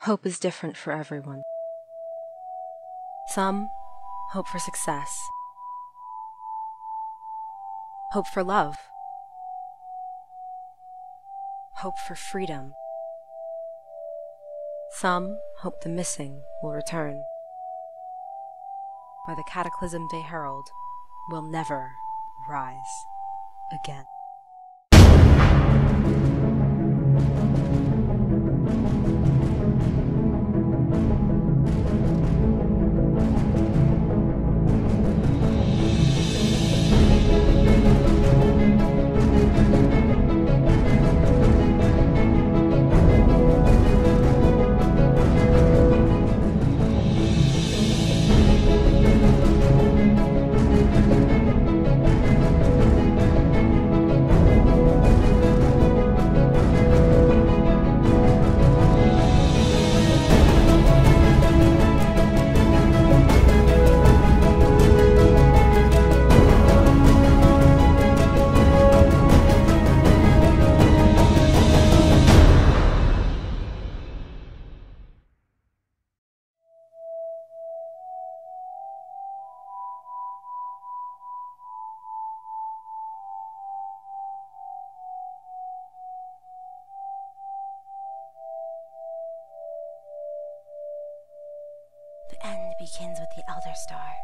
Hope is different for everyone. Some hope for success, hope for love, hope for freedom. Some hope the missing will return, or the cataclysm they herald will never rise again. The end begins with the Elder Star.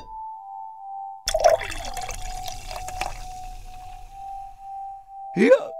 Yeah.